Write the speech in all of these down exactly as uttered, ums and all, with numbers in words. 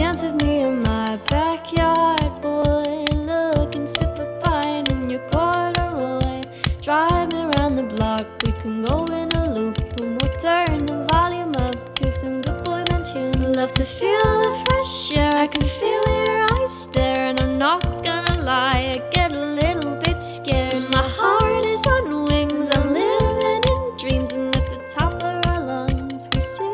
Dance with me in my backyard, boy, looking super fine in your corduroy. Drive me around the block, we can go in a loop, and we'll turn the volume up to some good boy band tunes. Love to feel the fresh air, I can feel your eyes there, and I'm not gonna lie, I get a little bit scared. My heart is on wings, I'm living in dreams, and at the top of our lungs we sing.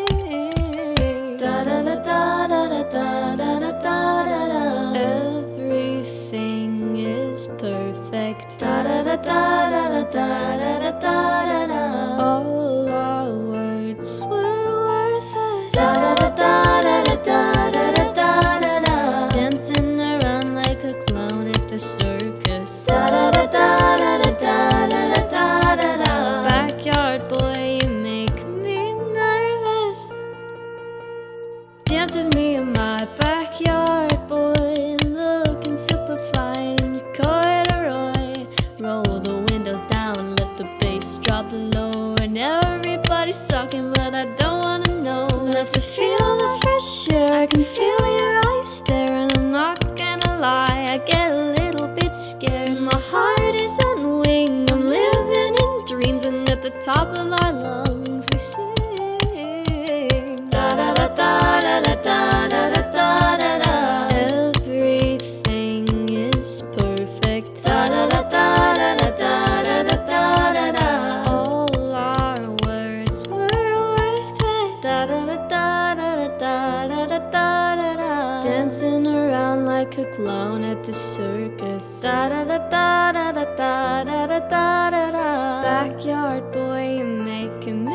Da da da da da da da da da da da. Everything is perfect. Da da da da da da da da da da. All our words were worth it. Da da da da da da da da da da. Dancing around like a clown at the circus. Da da da da da da da da da da. Backyard boy, you make me nervous. Dance with me in my backyard, boy, looking super fine in your corduroy. Roll the windows down, let the bass drop low, and everybody's talking, but I don't wanna know. Love to feel the fresh air, I can feel your eyes there, and I'm not gonna lie, I get a little bit scared. My heart is on wing, I'm living in dreams, and at the top of our lungs we sing. Da da da da da da da da da da da. Everything is perfect. Da da da da da da da da da da da. All our words were worth it. Da da da da da da da da da da. Dancing around like a clown at the circus. Da da da da da da da da da da da. Backyard boy, you're making me